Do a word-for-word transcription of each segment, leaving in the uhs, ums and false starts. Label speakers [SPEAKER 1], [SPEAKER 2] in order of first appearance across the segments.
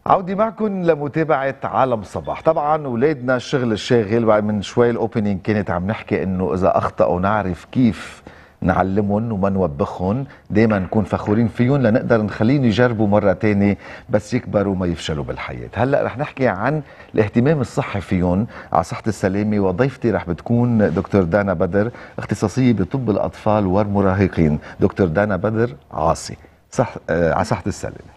[SPEAKER 1] عودي معكم لمتابعة عالم صباح. طبعا اولادنا الشغل الشاغل، من شوي الاوبننج كانت عم نحكي انه اذا اخطأوا نعرف كيف نعلمهم وما نوبخهم، دايما نكون فخورين فيهم لنقدر نخليهم يجربوا مرة تانية بس يكبروا ما يفشلوا بالحياة. هلا رح نحكي عن الاهتمام الصحي فيهم على صحة السلامة، وضيفتي رح بتكون دكتور دانا بدر، اختصاصية بطب الاطفال والمراهقين. دكتور دانا بدر عاصي، صح آه على صحة السلامة.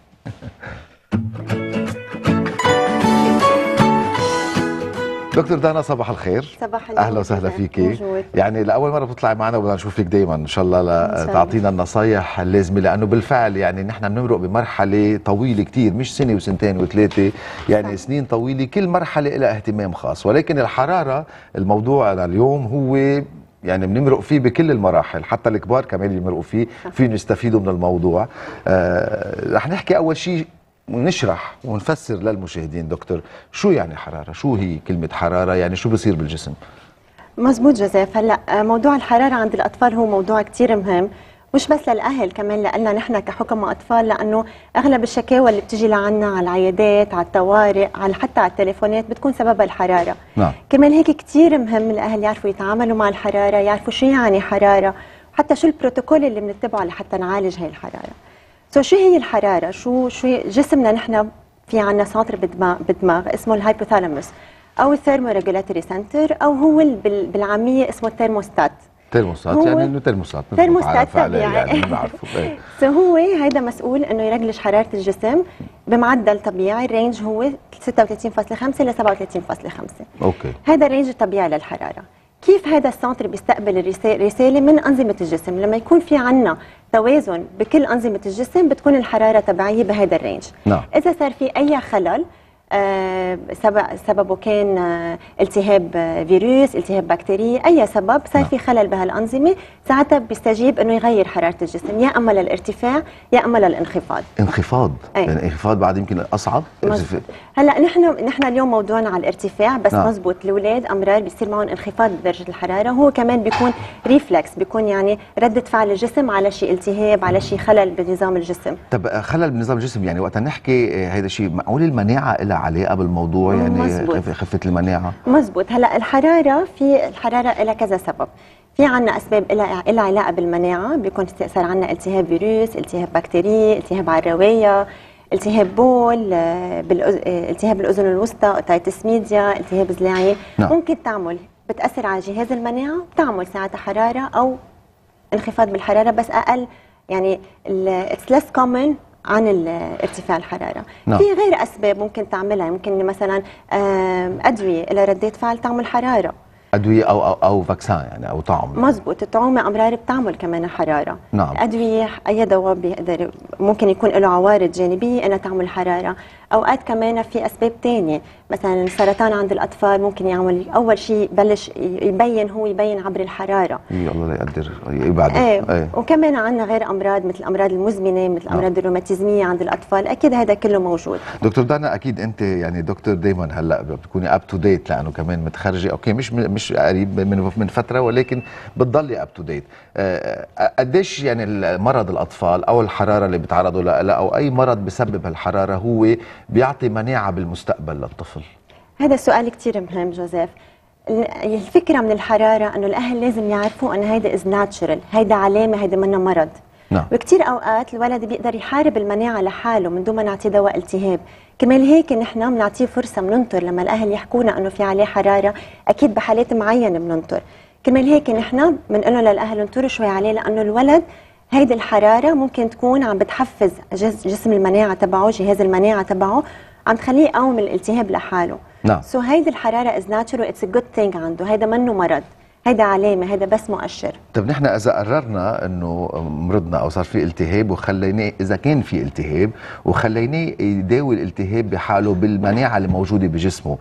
[SPEAKER 1] دكتور دانا صباح الخير.
[SPEAKER 2] صباح الخير.
[SPEAKER 1] اهلا وسهلا فيكي. يعني لاول مره بتطلعي معنا وبدنا نشوفك دائما ان شاء الله لتعطينا النصايح اللازمه، لانه بالفعل يعني نحن بنمرق بمرحله طويله كثير، مش سنه وسنتين وثلاثه، يعني صح. سنين طويله، كل مرحله لها اهتمام خاص، ولكن الحراره الموضوع اليوم هو يعني بنمرق فيه بكل المراحل، حتى الكبار كمان يمرقوا فيه، فيهم يستفيدوا من الموضوع. آه رح نحكي اول شيء ونشرح ونفسر للمشاهدين دكتور شو يعني حرارة، شو هي كلمة حرارة، يعني شو بصير بالجسم؟
[SPEAKER 2] مزبوط جوزيف. هلا موضوع الحرارة عند الأطفال هو موضوع كتير مهم، مش بس للأهل، كمان لنا نحن كحكم أطفال، لأنه أغلب الشكاوى اللي بتجي لعنا على العيادات، على الطوارئ، على حتى على التليفونات بتكون سببها الحرارة.
[SPEAKER 1] نعم. كمان
[SPEAKER 2] هيك كتير مهم الأهل يعرفوا يتعاملوا مع الحرارة، يعرفوا شو يعني حرارة، وحتى شو البروتوكول اللي بنتبعه لحتى نعالج هاي الحرارة. سو شو هي الحراره؟ شو شو جسمنا نحن في عندنا سنتر بالدماغ بالدماغ اسمه الهايبوثالاموس او الثيرمو ريجولاتوري سنتر، او هو بالعاميه اسمه الترموستات.
[SPEAKER 1] ترموستات يعني انه ترموستات
[SPEAKER 2] ترموستات طبيعي
[SPEAKER 1] يعني بنعرفه.
[SPEAKER 2] سو هو هيدا مسؤول انه يرجلش حراره الجسم بمعدل طبيعي، الرينج هو ستة وثلاثين فاصلة خمسة ل سبعة وثلاثين فاصلة خمسة.
[SPEAKER 1] اوكي.
[SPEAKER 2] هذا الرينج الطبيعي للحراره. كيف هذا السنتر بيستقبل الرساله من انظمه الجسم؟ لما يكون في عنا توازن بكل انظمه الجسم بتكون الحراره تبعيه بهذا الرينج.
[SPEAKER 1] نعم.
[SPEAKER 2] اذا صار في اي خلل آه سببه كان آه التهاب آه فيروس، التهاب بكتيري، اي سبب صار نعم. في خلل بهالانظمه، ساعتها بيستجيب انه يغير حراره الجسم، يا اما للارتفاع يا اما للانخفاض.
[SPEAKER 1] انخفاض؟ أي. يعني انخفاض بعد يمكن اصعب؟
[SPEAKER 2] هلا نحن نحن اليوم موضوعنا على الارتفاع بس. نعم. مزبوط. الاولاد امرار بيصير معهم انخفاض بدرجه الحراره، هو كمان بيكون ريفلكس، بيكون يعني رده فعل الجسم على شيء التهاب، على شيء خلل بنظام الجسم.
[SPEAKER 1] طب خلل بنظام الجسم، يعني وقت نحكي هذا الشيء معقول المناعه لها علاقه بالموضوع؟ يعني مزبوط. خفه المناعه.
[SPEAKER 2] مزبوط. هلا الحراره، في الحراره لها كذا سبب. في عنا اسباب لها علاقه بالمناعه، بيكون صار عنا التهاب فيروس، التهاب بكتيري، التهاب على الروايه، التهاب بول، التهاب الاذن الوسطى، اوتيتس ميديا، التهاب زلاعي. نعم. ممكن تعمل بتاثر على جهاز المناعه، بتعمل ساعتها حراره او انخفاض بالحراره، بس اقل، يعني اتس ليس كومن عن ارتفاع الحراره. نعم. في غير اسباب ممكن تعملها، ممكن مثلا ادويه الى ردات فعل تعمل حراره، ادويه
[SPEAKER 1] او او او فاكسان يعني او طعم.
[SPEAKER 2] مزبوط. الطعومه امرار بتعمل كمان حراره.
[SPEAKER 1] نعم.
[SPEAKER 2] الادويه اي دواء بيقدر ممكن يكون له عوارض جانبيه انها تعمل حراره. اوقات كمان في اسباب ثانيه، مثلا السرطان عند الاطفال ممكن يعمل، اول شيء يبلش يبين، هو يبين عبر الحراره.
[SPEAKER 1] اي الله لا يقدر يبعد.
[SPEAKER 2] ايه. ايه. وكمان عندنا غير امراض مثل الامراض المزمنه، مثل الامراض نعم. الروماتيزميه عند الاطفال، اكيد هذا كله موجود.
[SPEAKER 1] دكتور دانا، اكيد انت يعني دكتور دائما هلا بتكوني اب تو ديت، لانه كمان متخرجه، اوكي مش مش قريب من من فتره، ولكن بتضلي اب تو ديت. قديش يعني مرض الاطفال او الحراره اللي بيتعرضوا لها او اي مرض بسبب الحراره هو بيعطي مناعه بالمستقبل للطفل؟
[SPEAKER 2] هذا السؤال كثير مهم جوزيف. الفكره من الحراره انه الاهل لازم يعرفوا انه هيدا از ناتشرال، هيدا علامه، هيدا منه مرض. نعم. وكثير اوقات الولد بيقدر يحارب المناعه لحاله من دون ما نعطيه دواء التهاب. كمان هيك نحن بنعطيه فرصه، بننطر لما الاهل يحكونا انه في عليه حراره، اكيد بحالات معينه بننطر. كمان هيك نحن بنقول للاهل انطروا شوي عليه، لانه الولد هيدي الحراره ممكن تكون عم بتحفز جسم المناعه تبعه، جهاز المناعه تبعه، عم تخليه يقاوم الالتهاب لحاله. نعم. سو so هيدي الحراره از ناتشرال، اتس ا جود ثينج عنده، هيدا منه مرض، هيدا علامه، هيدا بس مؤشر.
[SPEAKER 1] طيب نحن اذا قررنا انه مرضنا او صار في التهاب وخليناه، اذا كان في التهاب وخليناه يداوي الالتهاب بحاله بالمناعه اللي موجوده بجسمه،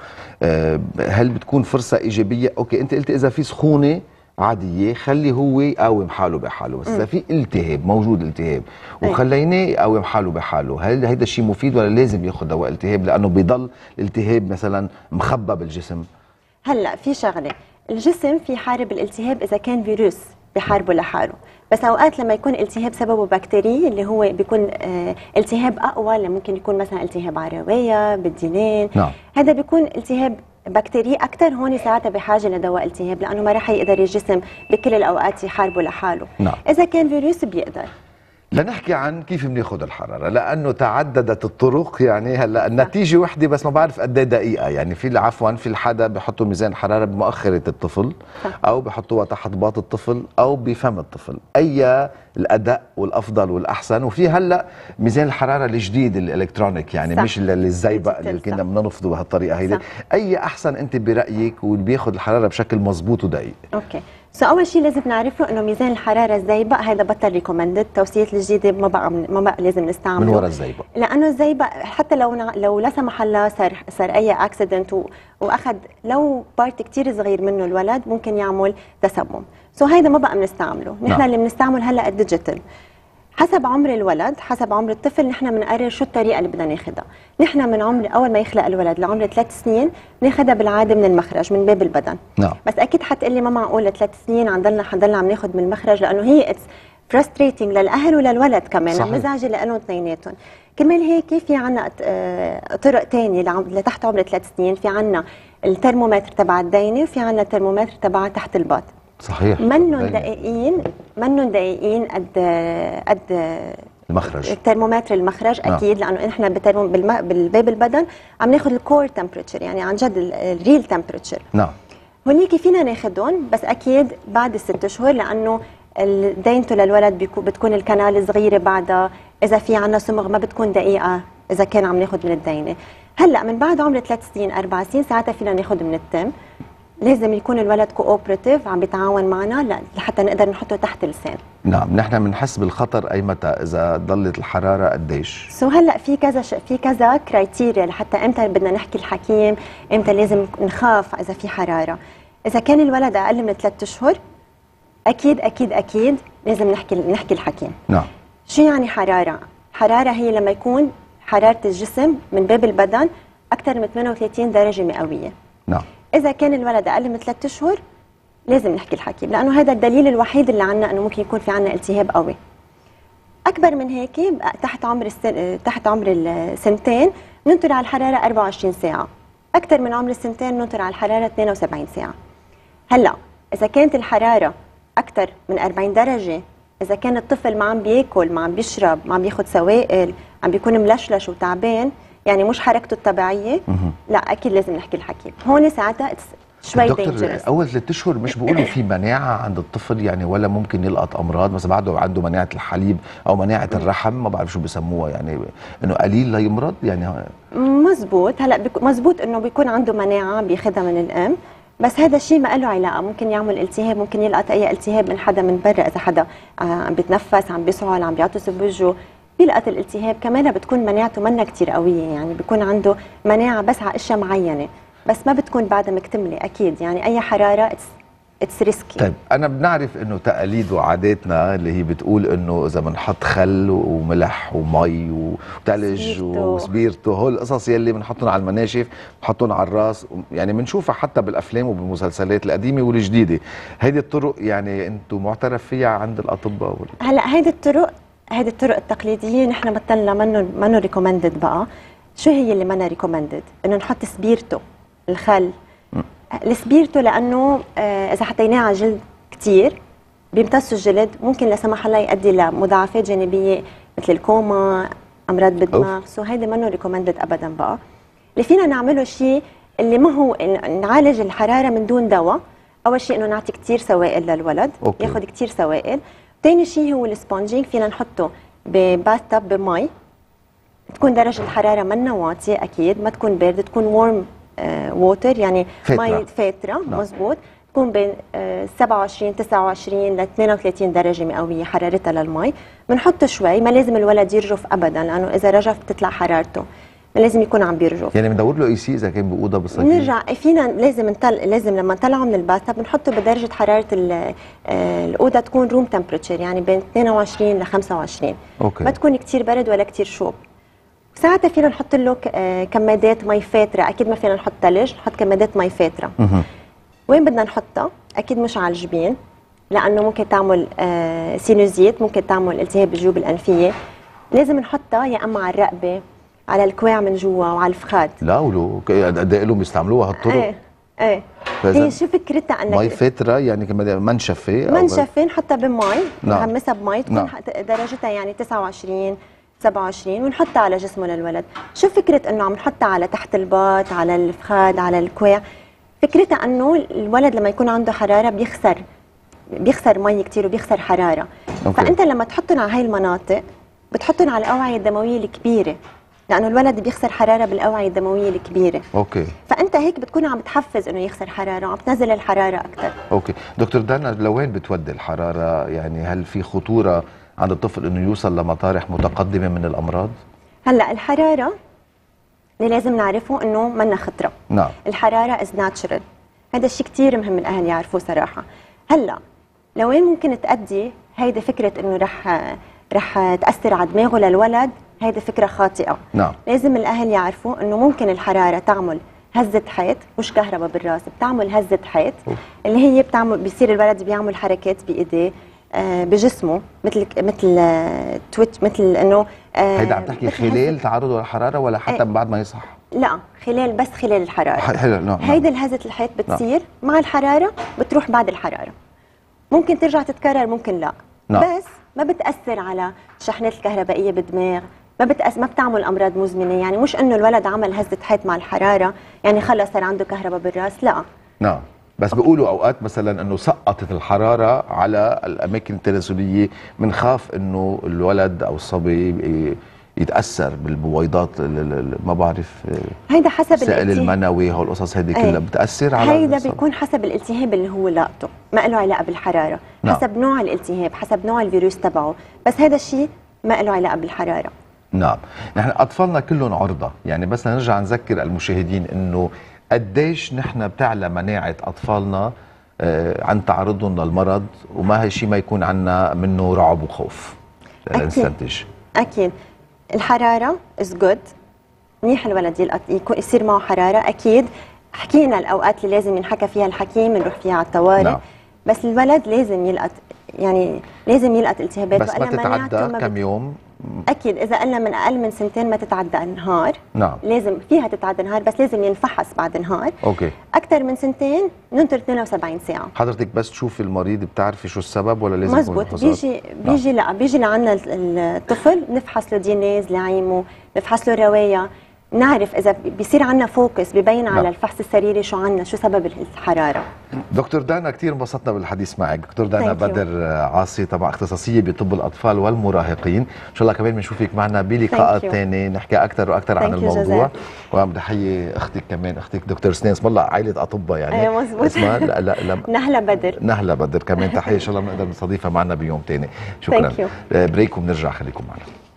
[SPEAKER 1] هل بتكون فرصه ايجابيه؟ اوكي انت قلت اذا في سخونه عاديه خلي هو يقاوم حاله بحاله، بس اذا في التهاب، موجود التهاب وخليناه يقاوم حاله بحاله، هل هيدا الشيء مفيد ولا لازم ياخذ دواء التهاب لانه بيضل الالتهاب مثلا مخبى بالجسم؟
[SPEAKER 2] هلا في شغله، الجسم في حارب الالتهاب اذا كان فيروس بحاربه لحاله، بس اوقات لما يكون التهاب سببه بكتيري اللي هو بيكون آه التهاب اقوى، اللي ممكن يكون مثلا التهاب على الروايه بالدينين،
[SPEAKER 1] نعم.
[SPEAKER 2] هذا بيكون التهاب بكتيري اكثر، هون ساعتها بحاجه لدواء التهاب لانه ما راح يقدر الجسم بكل الاوقات يحاربه لحاله.
[SPEAKER 1] نعم.
[SPEAKER 2] اذا كان فيروس بيقدر.
[SPEAKER 1] لنحكي عن كيف بناخذ الحراره، لانه تعددت الطرق. يعني هلا النتيجه وحده بس ما بعرف قد ايه دقيقه. يعني في عفوا في الحدا بحطوا ميزان الحراره بمؤخره الطفل او بحطوها تحت باط الطفل او بفم الطفل، اي الاداء والافضل والاحسن. وفي هلا ميزان الحراره الجديد الالكترونيك، يعني صح. مش اللي الزيبق اللي كنا بننفضه بهالطريقه هيدي. اي احسن انت برايك واللي بياخذ الحراره بشكل مضبوط ودقيق؟
[SPEAKER 2] اوكي، سو اول شيء لازم نعرفه انه ميزان الحراره الزيبق هذا بطل ريكومندد، توصيات الجديده ما بقى ما بقى لازم نستعمله
[SPEAKER 1] من وراء الزيبق،
[SPEAKER 2] لانه الزيبق حتى لو لو لا سمح الله صار صار اي اكسيدنت واخذ لو بارت كثير صغير منه الولد ممكن يعمل تسمم، سو هيدا ما بقى بنستعمله. نحن نعم. اللي بنستعمل هلا الديجيتال حسب عمر الولد، حسب عمر الطفل نحن بنقرر شو الطريقه اللي بدنا ناخذها. نحن من عمر اول ما يخلق الولد لعمر ثلاث سنين بناخذها بالعاده من المخرج من باب البدن.
[SPEAKER 1] نعم.
[SPEAKER 2] بس اكيد حتقول لي ما معقول ثلاث سنين عم ضلنا حنضلنا عم ناخذ من المخرج، لانه هي اتس فرستريتنج للاهل وللولد كمان، مزعجه لهم اثنيناتهم. كرمال هيك في عنا طرق ثانيه لتحت عمر ثلاث سنين، في عنا الترمومتر تبع الدينه وفي عنا الترمومتر تبع تحت الباط.
[SPEAKER 1] صحيح.
[SPEAKER 2] منن دقيقين منن دقيقين قد قد
[SPEAKER 1] المخرج،
[SPEAKER 2] الترمومتر المخرج اكيد. نعم. لانه احنا بالباب البدن عم ناخذ الكور تمبريتشر، يعني عن جد الريل تمبريتشر.
[SPEAKER 1] نعم.
[SPEAKER 2] هونيك فينا ناخذهم بس اكيد بعد الست اشهر، لانه دينته للولد بتكون الكنال صغيره بعدها، اذا في عنا صمغ ما بتكون دقيقه اذا كان عم ناخذ من الدينه. هلا من بعد عمر ثلاث سنين اربع سنين ساعتها فينا ناخذ من التم. لازم يكون الولد كوبريتيف عم بيتعاون معنا لحتى نقدر نحطه تحت اللسان.
[SPEAKER 1] نعم. نحن بنحس بالخطر اي متى اذا ضلت الحراره قديش؟
[SPEAKER 2] سو هلا في كذا ش... في كذا كرايتيريا لحتى امتى بدنا نحكي الحكيم، امتى لازم نخاف اذا في حراره. اذا كان الولد اقل من ثلاث اشهر اكيد اكيد اكيد لازم نحكي نحكي الحكيم.
[SPEAKER 1] نعم.
[SPEAKER 2] شو يعني حراره؟ حراره هي لما يكون حراره الجسم من باب البدن اكثر من ثمانية وثلاثين درجه مئويه.
[SPEAKER 1] نعم.
[SPEAKER 2] إذا كان الولد أقل من ثلاث أشهر لازم نحكي الحكيم، لأنه هذا الدليل الوحيد اللي عنا أنه ممكن يكون في عنا التهاب قوي. أكبر من هيك تحت عمر السن... تحت عمر السنتين ننطر على الحرارة أربعة وعشرين ساعة، أكثر من عمر السنتين ننطر على الحرارة اثنين وسبعين ساعة. هلا إذا كانت الحرارة أكثر من أربعين درجة، إذا كان الطفل ما عم بياكل، ما عم بيشرب، ما عم بياخذ سوائل، عم بيكون ملشلش وتعبان، يعني مش حركته الطبيعيه، لا اكيد لازم نحكي الحكيم. هون ساعتها شوي
[SPEAKER 1] دكتور اول ثلاث اشهر مش بيقولوا في مناعه عند الطفل يعني، ولا ممكن يلقط امراض مثلا بعده عنده مناعه الحليب او مناعه الرحم، ما بعرف شو بسموها، يعني انه قليل لا يمرض يعني؟
[SPEAKER 2] مزبوط. هلا مزبوط انه بيكون عنده مناعه بياخذها من الام، بس هذا الشيء ما له علاقه، ممكن يعمل التهاب، ممكن يلقط اي التهاب من حدا من برا، اذا حدا عم بيتنفس، عم بيسعل، عم بيعطس بوجهه بيلقط الالتهاب. كمان بتكون مناعته منا كثير قويه، يعني بيكون عنده مناعه بس على اشياء معينه، بس ما بتكون بعدها مكتمله اكيد. يعني اي حراره اتس اتس ريسكي.
[SPEAKER 1] طيب انا بنعرف انه تقاليد وعاداتنا اللي هي بتقول انه اذا بنحط خل وملح ومي وثلج وسبيرتو، هول القصص يلي بنحطهم على المناشف بنحطهم على الراس، يعني بنشوفها حتى بالافلام وبالمسلسلات القديمه والجديده. هيدي الطرق يعني انتم معترف فيها عند الاطباء؟
[SPEAKER 2] هلا هيدي الطرق هيدي الطرق التقليديه نحن مثلنا منه منه ريكومندد. بقى شو هي اللي منا ريكومندد؟ انه نحط سبيرتو، الخل. السبيرتو لانه آه اذا حطيناه على جلد كثير بيمتص الجلد، ممكن لا سمح الله يؤدي لمضاعفات جانبيه مثل الكوما، امراض بالدماغ. سو هيدي منه ريكومندد ابدا. بقى اللي فينا نعمله شيء اللي ما هو نعالج الحراره من دون دواء. اول شيء انه نعطي كثير سوائل للولد، أوكي. ياخذ كثير سوائل. ثاني شيء هو السبونجينج، فينا نحطه بباث تاب بمي، تكون درجه الحراره منا واطيه اكيد، ما تكون بارده، تكون وورم ووتر، يعني مي فاتره. مزبوط. تكون بين آه سبعة وعشرين تسعة وعشرين ل اثنين وثلاثين درجه مئويه حرارتها للمي. بنحط شوي، ما لازم الولد يرجف ابدا، لانه اذا رجف بتطلع حرارته، ما لازم يكون عم بيرجف.
[SPEAKER 1] يعني بندور له اي سي اذا كان باوضه بالصيف.
[SPEAKER 2] نرجع فينا لازم نطل... لازم لما نطلعه من الباث بنحطه بدرجه حراره الاوضه تكون روم تمبريتشر، يعني بين اثنين وعشرين ل خمسة وعشرين.
[SPEAKER 1] أوكي.
[SPEAKER 2] ما تكون كثير برد ولا كثير شوب. ساعتها فينا نحط له كمادات مي فاتره، اكيد ما فينا نحط ثلج، نحط كمادات مي فاتره. وين بدنا نحطها؟ اكيد مش على الجبين، لانه ممكن تعمل آه سينوزيت، ممكن تعمل التهاب بالجيوب الانفيه. لازم نحطها يا اما على الرقبه، على الكواع من جوا، وعلى الفخاد.
[SPEAKER 1] لا ولو قد ايه لهم بيستعملوها هالطرق؟
[SPEAKER 2] ايه ايه هي شو فكرتها؟ انك
[SPEAKER 1] مي فتره يعني كمان منشفه
[SPEAKER 2] منشفه نحطها بمي،
[SPEAKER 1] نعم.
[SPEAKER 2] نحمسها بمي تكون نعم. درجتها يعني تسعة وعشرين سبعة وعشرين، ونحطها على جسمه للولد. شو فكره انه عم نحطها على تحت الباط، على الفخاد، على الكواع؟ فكرتها انه الولد لما يكون عنده حراره بيخسر بيخسر مي كثير وبيخسر حراره. أوكي. فانت لما تحطهم على هاي المناطق بتحطهم على الاوعيه الدمويه الكبيره، لانه الولد بيخسر حراره بالاوعيه الدمويه الكبيره.
[SPEAKER 1] اوكي.
[SPEAKER 2] فانت هيك بتكون عم تحفز انه يخسر حراره وعم تنزل الحراره اكثر.
[SPEAKER 1] اوكي دكتور دانا، لوين بتودي الحراره؟ يعني هل في خطوره عند الطفل انه يوصل لمطارح متقدمه من الامراض؟ هلا
[SPEAKER 2] الحراره اللي لازم نعرفه انه منا خطره.
[SPEAKER 1] نعم.
[SPEAKER 2] الحراره از ناتشرال، هذا الشيء كثير مهم الاهل يعرفوه صراحه. هلا لوين ممكن تؤدي هيدي فكره انه رح رح تاثر على دماغه للولد؟ هيدي فكره خاطئه.
[SPEAKER 1] نعم.
[SPEAKER 2] لازم الاهل يعرفوا انه ممكن الحراره تعمل هزه حيط، مش كهرباء بالراس، بتعمل هزه حيط اللي هي بتعمل بيصير الولد بيعمل حركات بايديه آه بجسمه، مثل مثل آه تويتش، مثل انه
[SPEAKER 1] آه هيدا عم تحكي خلال تعرضه للحراره ولا حتى بعد ما يصح؟
[SPEAKER 2] لا خلال، بس خلال الحراره.
[SPEAKER 1] حلو. نعم.
[SPEAKER 2] هيدي الهزه الحيط بتصير نعم. مع الحراره بتروح بعد الحراره، ممكن ترجع تتكرر ممكن لا. نعم. بس ما بتاثر على الشحنات الكهربائيه بالدماغ، ما بتأس ما بتعمل امراض مزمنه. يعني مش انه الولد عمل هزه حيط مع الحراره يعني خلص صار عنده كهرباء بالراس، لا.
[SPEAKER 1] نعم. بس بيقولوا اوقات مثلا انه سقطت الحراره على الاماكن التناسليه، بنخاف انه الولد او الصبي يتاثر بالبويضات، ما بعرف،
[SPEAKER 2] هيدا حسب
[SPEAKER 1] السائل المنوي، هالقصص هيدي كلها بتاثر على
[SPEAKER 2] هيدا بيكون حسب الالتهاب اللي هو لاقطه، ما له علاقه بالحراره. نعم. حسب نوع الالتهاب، حسب نوع الفيروس تبعه، بس هذا الشيء ما له علاقه بالحراره.
[SPEAKER 1] نعم. نحن اطفالنا كلهم عرضه، يعني بس نرجع نذكر المشاهدين انه قديش نحن بتعلى مناعه اطفالنا عن تعرضهم للمرض، وما هي شيء ما يكون عنا منه رعب وخوف.
[SPEAKER 2] نستنتج اكيد الحراره از جود، منيح الولد يلقط يكون يصير معه حراره. اكيد حكينا الاوقات اللي لازم ينحكى فيها الحكي بنروح فيها على الطوارئ. نعم. بس الولد لازم يلقط، يعني لازم يلقط التهابات،
[SPEAKER 1] بس ما تتعدى كم يوم.
[SPEAKER 2] اكيد اذا قلنا من اقل من سنتين ما تتعدى نهار.
[SPEAKER 1] نعم.
[SPEAKER 2] لازم فيها تتعدى نهار، بس لازم ينفحص بعد نهار.
[SPEAKER 1] اوكي.
[SPEAKER 2] اكثر من سنتين ننطر اثنين وسبعين ساعه.
[SPEAKER 1] حضرتك بس تشوفي المريض بتعرفي شو السبب ولا لازم؟
[SPEAKER 2] مزبوط. بيجي بيجي لا بيجي لعنا الطفل نفحص له دي ان اي لعيمه، نفحص له الروايه، نعرف اذا بيصير عندنا فوكس ببين على الفحص السريري شو عندنا، شو سبب الحراره.
[SPEAKER 1] دكتور دانا كثير انبسطنا بالحديث معك. دكتور دانا بدر عاصي، طبعا اختصاصيه بطب الاطفال والمراهقين. ان شاء الله كمان بنشوفك معنا بلقاءات ثانيه نحكي اكثر واكثر عن الموضوع. وعم بحيي اختك كمان، اختك دكتور سنين، اسم الله عائله اطباء يعني.
[SPEAKER 2] ايوه مزبوط.
[SPEAKER 1] اسمها لا لا لا
[SPEAKER 2] نهله بدر.
[SPEAKER 1] نهله بدر كمان تحيه، ان شاء الله بنقدر نستضيفها معنا بيوم ثاني. شكرا. بريك وبنرجع، خليكم معنا.